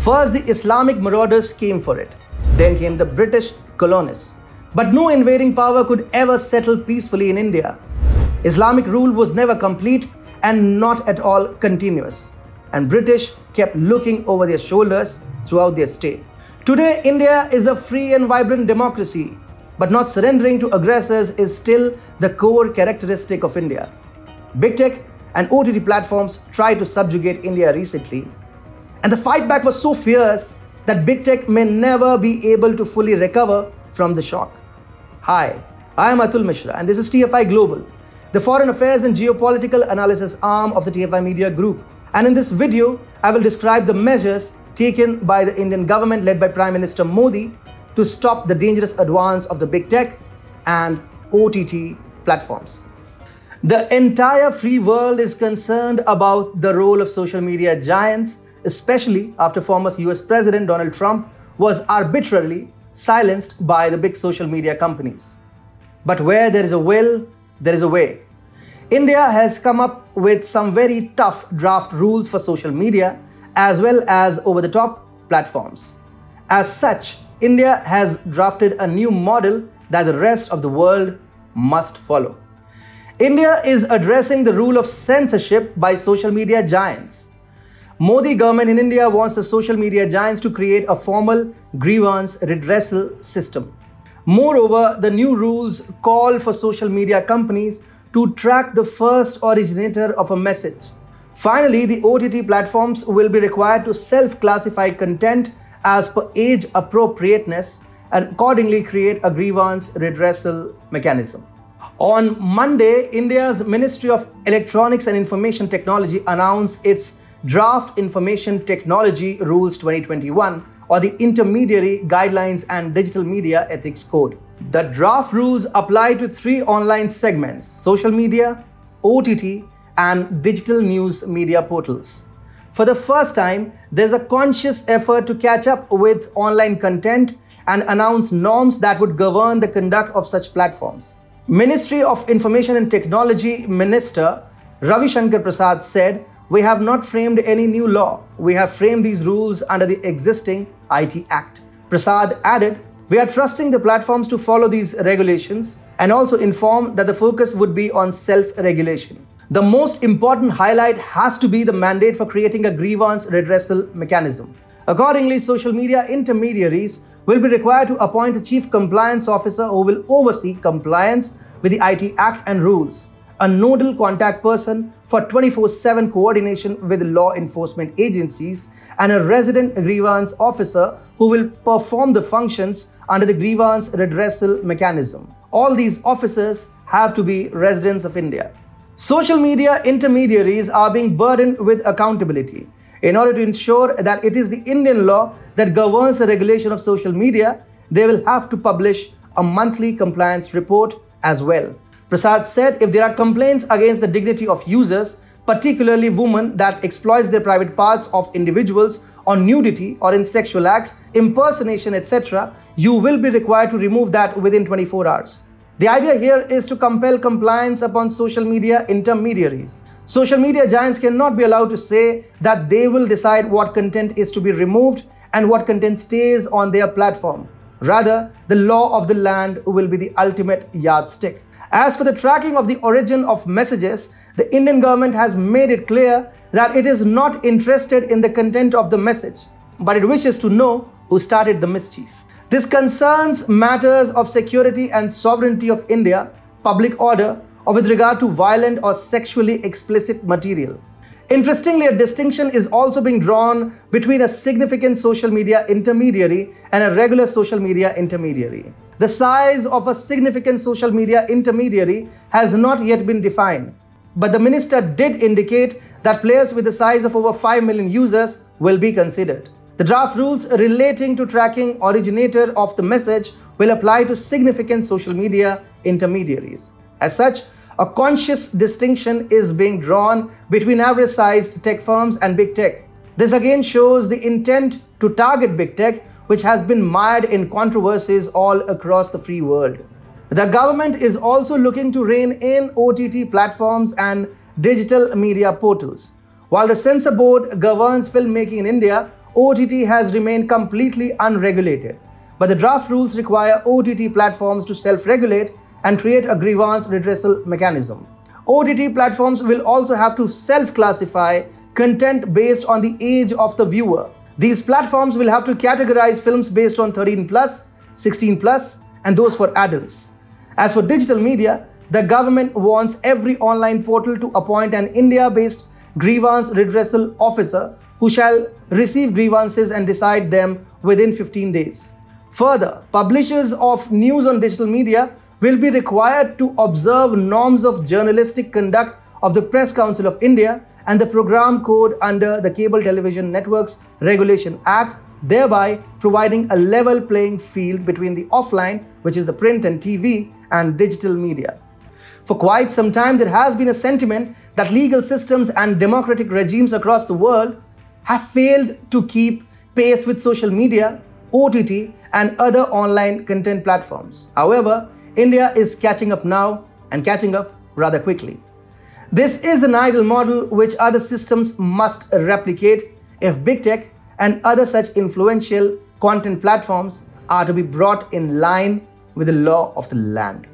First, the Islamic marauders came for it. Then came the British colonists. But no invading power could ever settle peacefully in India. Islamic rule was never complete and not at all continuous. And British kept looking over their shoulders throughout their stay. Today, India is a free and vibrant democracy, but not surrendering to aggressors is still the core characteristic of India. Big tech and OTT platforms tried to subjugate India recently, and the fight back was so fierce that big tech may never be able to fully recover from the shock. Hi, I am Atul Mishra and this is TFI Global, the foreign affairs and geopolitical analysis arm of the TFI Media Group. And in this video, I will describe the measures taken by the Indian government led by Prime Minister Modi to stop the dangerous advance of the big tech and OTT platforms. The entire free world is concerned about the role of social media giants, especially after former US President Donald Trump was arbitrarily silenced by the big social media companies. But where there is a will, there is a way. India has come up with some very tough draft rules for social media as well as over-the-top platforms. As such, India has drafted a new model that the rest of the world must follow. India is addressing the rule of censorship by social media giants. Modi government in India wants the social media giants to create a formal grievance redressal system. Moreover, the new rules call for social media companies to track the first originator of a message. Finally, the OTT platforms will be required to self-classify content as per age appropriateness and accordingly create a grievance redressal mechanism. On Monday, India's Ministry of Electronics and Information Technology announced its Draft Information Technology Rules 2021, or the Intermediary Guidelines and Digital Media Ethics Code. The draft rules apply to 3 online segments: social media, OTT, and digital news media portals. For the first time, there's a conscious effort to catch up with online content and announce norms that would govern the conduct of such platforms. Ministry of Information and Technology Minister Ravi Shankar Prasad said, "We have not framed any new law. We have framed these rules under the existing IT Act." Prasad added, "We are trusting the platforms to follow these regulations and also informed that the focus would be on self-regulation. The most important highlight has to be the mandate for creating a grievance redressal mechanism. Accordingly, social media intermediaries will be required to appoint a chief compliance officer who will oversee compliance with the IT Act and rules, a nodal contact person for 24/7 coordination with law enforcement agencies, and a resident grievance officer who will perform the functions under the grievance redressal mechanism. All these officers have to be residents of India. Social media intermediaries are being burdened with accountability. In order to ensure that it is the Indian law that governs the regulation of social media, they will have to publish a monthly compliance report as well." Prasad said if there are complaints against the dignity of users, particularly women, that exploits their private parts of individuals on nudity or in sexual acts, impersonation, etc., you will be required to remove that within 24 hours. The idea here is to compel compliance upon social media intermediaries. Social media giants cannot be allowed to say that they will decide what content is to be removed and what content stays on their platform. Rather, the law of the land will be the ultimate yardstick. As for the tracking of the origin of messages, the Indian government has made it clear that it is not interested in the content of the message, but it wishes to know who started the mischief. This concerns matters of security and sovereignty of India, public order, or with regard to violent or sexually explicit material. Interestingly, a distinction is also being drawn between a significant social media intermediary and a regular social media intermediary. The size of a significant social media intermediary has not yet been defined, but the minister did indicate that players with the size of over 5 million users will be considered. The draft rules relating to tracking originator of the message will apply to significant social media intermediaries. As such, a conscious distinction is being drawn between average-sized tech firms and big tech. This again shows the intent to target big tech, which has been mired in controversies all across the free world. The government is also looking to rein in OTT platforms and digital media portals. While the censor board governs filmmaking in India, OTT has remained completely unregulated, but the draft rules require OTT platforms to self-regulate and create a grievance redressal mechanism. OTT platforms will also have to self-classify content based on the age of the viewer. These platforms will have to categorize films based on 13 plus, 16 plus, and those for adults. As for digital media, the government wants every online portal to appoint an India-based grievance redressal officer who shall receive grievances and decide them within 15 days. Further, publishers of news on digital media will be required to observe norms of journalistic conduct of the Press Council of India and the program code under the Cable Television Networks Regulation Act, thereby providing a level playing field between the offline, which is the print and TV, and digital media. For quite some time, there has been a sentiment that legal systems and democratic regimes across the world have failed to keep pace with social media, OTT, and other online content platforms. However, India is catching up now, and catching up rather quickly. This is an ideal model which other systems must replicate if big tech and other such influential content platforms are to be brought in line with the law of the land.